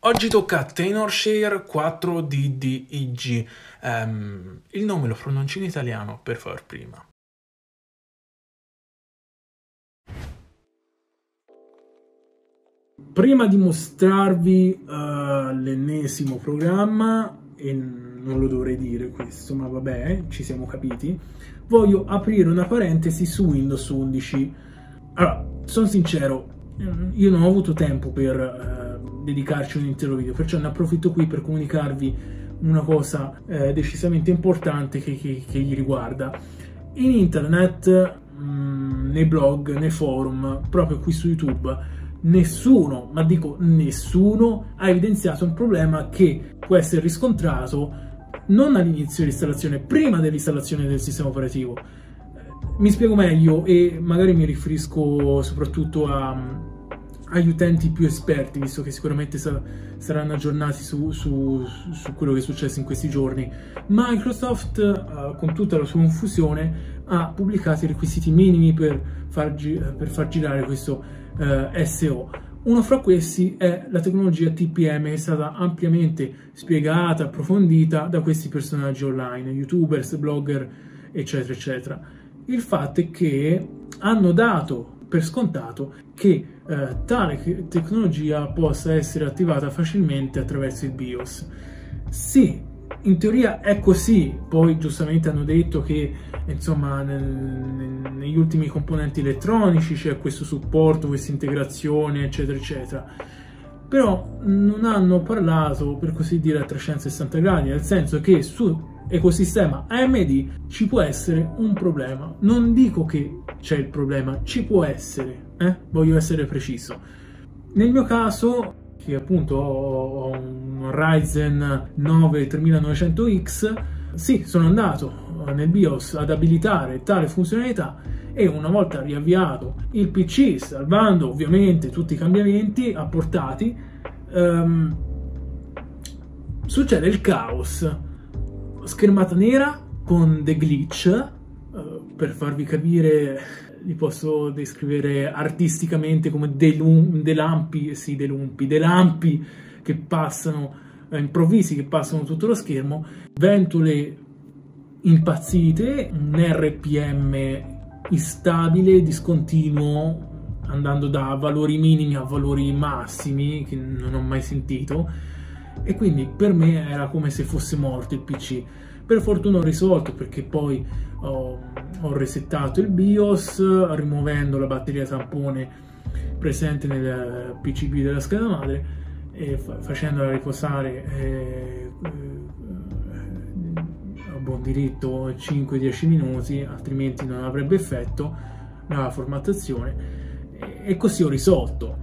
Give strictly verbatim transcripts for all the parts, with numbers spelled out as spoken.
Oggi tocca a Tenorshare quattro D D I G. Um, il nome lo pronuncio in italiano per far prima. Prima di mostrarvi uh, l'ennesimo programma, e non lo dovrei dire questo, ma vabbè, ci siamo capiti, voglio aprire una parentesi su Windows undici. Allora, sono sincero, io non ho avuto tempo per uh, dedicarci un intero video, perciò ne approfitto qui per comunicarvi una cosa eh, decisamente importante che, che, che gli riguarda. In internet, mh, nei blog, nei forum, proprio qui su YouTube, nessuno, ma dico nessuno, ha evidenziato un problema che può essere riscontrato non all'inizio dell'installazione, prima dell'installazione del sistema operativo. Mi spiego meglio e magari mi riferisco soprattutto a, agli utenti più esperti, visto che sicuramente sa, saranno aggiornati su, su, su quello che è successo in questi giorni. Microsoft, uh, con tutta la sua confusione, ha pubblicato i requisiti minimi per far, per far girare questo uh, S O. Uno fra questi è la tecnologia T P M, che è stata ampiamente spiegata, approfondita da questi personaggi online, youtubers, blogger, eccetera, eccetera. Il fatto è che hanno dato per scontato che eh, tale tecnologia possa essere attivata facilmente attraverso il BIOS. Sì, in teoria è così, poi giustamente hanno detto che insomma nel, nel, negli ultimi componenti elettronici c'è questo supporto, questa integrazione, eccetera, eccetera. Però non hanno parlato, per così dire, a trecentosessanta gradi, nel senso che su ecosistema A M D ci può essere un problema. Non dico che c'è il problema, ci può essere, eh? Voglio essere preciso. Nel mio caso, che appunto ho un Ryzen nove tremilanovecento X, sì, sono andato nel BIOS ad abilitare tale funzionalità e una volta riavviato il P C, salvando ovviamente tutti i cambiamenti apportati, um, succede il caos. Schermata nera con dei glitch, uh, per farvi capire li posso descrivere artisticamente come dei, dei lampi, sì, dei lumpi, dei lampi che passano, eh, improvvisi, che passano tutto lo schermo, ventole impazzite, un R P M instabile, discontinuo, andando da valori minimi a valori massimi che non ho mai sentito. E quindi per me era come se fosse morto il P C. Per fortuna ho risolto, perché poi ho, ho resettato il BIOS rimuovendo la batteria tampone presente nel P C B della scheda madre e fa facendola riposare eh, a buon diritto cinque dieci minuti, altrimenti non avrebbe effetto la formattazione, e, e così ho risolto.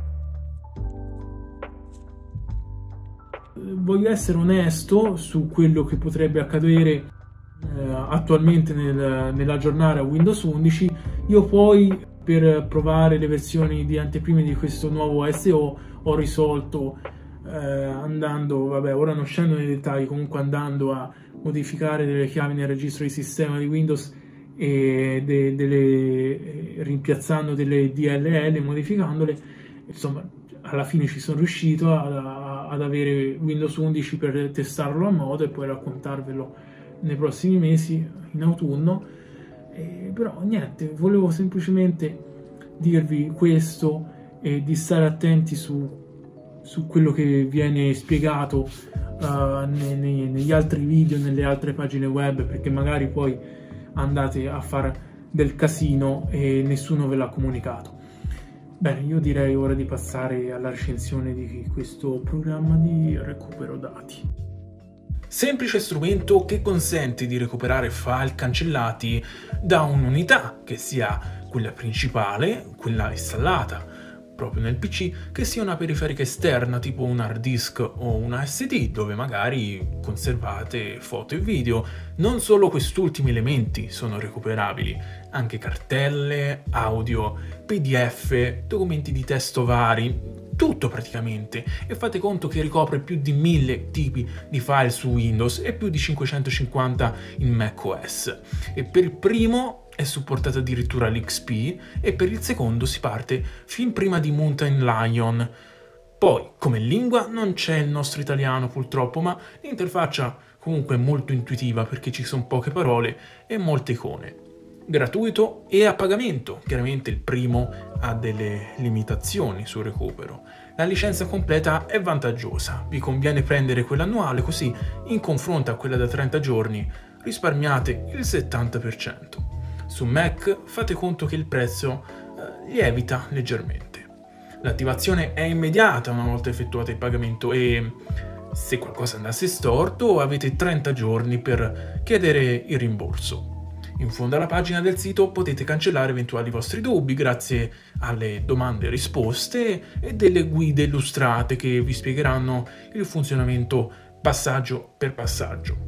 Voglio essere onesto su quello che potrebbe accadere eh, attualmente nel, nell'aggiornare a Windows undici. Io poi, per provare le versioni di anteprime di questo nuovo S O, ho risolto eh, andando, vabbè, ora non scendo nei dettagli, comunque andando a modificare delle chiavi nel registro di sistema di Windows e de, delle, rimpiazzando delle D L L, modificandole. Insomma, alla fine ci sono riuscito a, a, ad avere Windows undici per testarlo a modo e poi raccontarvelo nei prossimi mesi, in autunno. E, però niente, volevo semplicemente dirvi questo e di stare attenti su, su quello che viene spiegato uh, nei, nei, negli altri video, nelle altre pagine web, perché magari poi andate a fare del casino e nessuno ve l'ha comunicato. Bene, io direi ora di passare alla recensione di questo programma di recupero dati. Semplice strumento che consente di recuperare file cancellati da un'unità, che sia quella principale, quella installata proprio nel P C, che sia una periferica esterna tipo un hard disk o una S D, dove magari conservate foto e video. Non solo quest'ultimi elementi sono recuperabili, anche cartelle, audio, P D F, documenti di testo vari, tutto praticamente. E fate conto che ricopre più di mille tipi di file su Windows e più di cinquecentocinquanta in macOS. E per il primo è supportato addirittura l'X P e per il secondo si parte fin prima di Mountain Lion. Poi, come lingua, non c'è il nostro italiano purtroppo, ma l'interfaccia comunque è molto intuitiva perché ci sono poche parole e molte icone. Gratuito e a pagamento, chiaramente il primo ha delle limitazioni sul recupero. La licenza completa è vantaggiosa, vi conviene prendere quella annuale così in confronto a quella da trenta giorni risparmiate il settanta per cento. Su Mac fate conto che il prezzo eh, lievita leggermente. L'attivazione è immediata una volta effettuato il pagamento e se qualcosa andasse storto avete trenta giorni per chiedere il rimborso. In fondo alla pagina del sito potete cancellare eventuali vostri dubbi grazie alle domande e risposte e delle guide illustrate che vi spiegheranno il funzionamento passaggio per passaggio.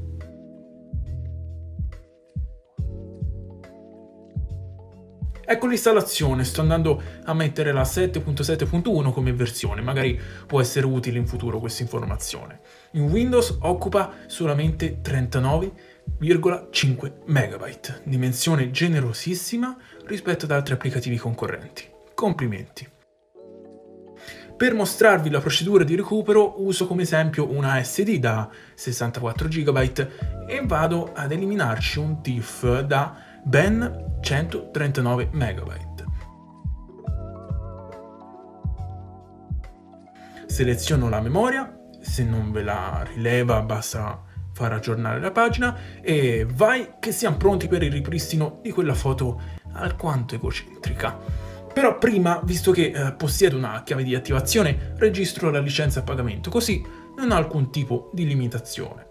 Ecco l'installazione, sto andando a mettere la sette punto sette punto uno come versione, magari può essere utile in futuro questa informazione. In Windows occupa solamente trentanove virgola cinque megabyte, dimensione generosissima rispetto ad altri applicativi concorrenti. Complimenti! Per mostrarvi la procedura di recupero uso come esempio una S D da sessantaquattro gigabyte e vado ad eliminarci un T I F da ben centotrentanove megabyte. Seleziono la memoria, se non ve la rileva basta far aggiornare la pagina e vai che siamo pronti per il ripristino di quella foto alquanto egocentrica. Però prima, visto che eh, possiedo una chiave di attivazione, registro la licenza a pagamento, così non ho alcun tipo di limitazione.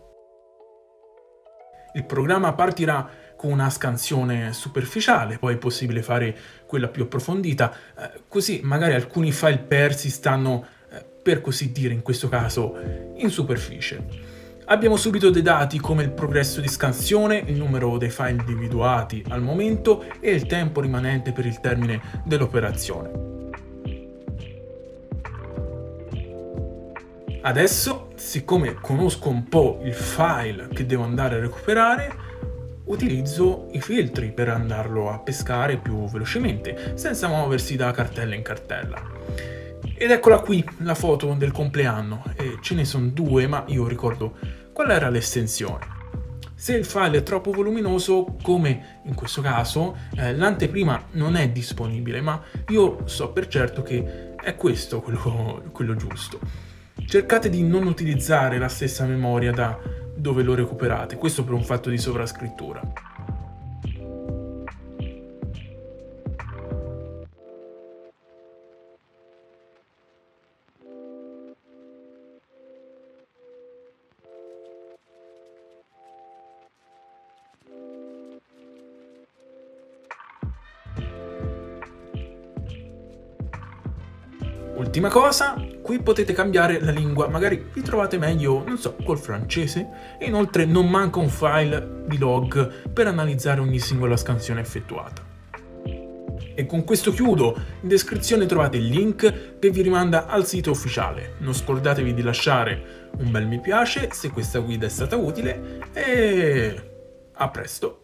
Il programma partirà con una scansione superficiale, poi è possibile fare quella più approfondita, eh, così magari alcuni file persi stanno, eh, per così dire in questo caso, in superficie. Abbiamo subito dei dati come il progresso di scansione, il numero dei file individuati al momento e il tempo rimanente per il termine dell'operazione. Adesso, siccome conosco un po' il file che devo andare a recuperare, utilizzo i filtri per andarlo a pescare più velocemente, senza muoversi da cartella in cartella. Ed eccola qui, la foto del compleanno, e ce ne sono due, ma io ricordo qual era l'estensione. Se il file è troppo voluminoso, come in questo caso, eh, l'anteprima non è disponibile, ma io so per certo che è questo quello, quello giusto. Cercate di non utilizzare la stessa memoria da dove lo recuperate, questo per un fatto di sovrascrittura. Ultima cosa, qui potete cambiare la lingua, magari vi trovate meglio, non so, col francese, e inoltre non manca un file di log per analizzare ogni singola scansione effettuata. E con questo chiudo, in descrizione trovate il link che vi rimanda al sito ufficiale. Non scordatevi di lasciare un bel mi piace se questa guida è stata utile e a presto!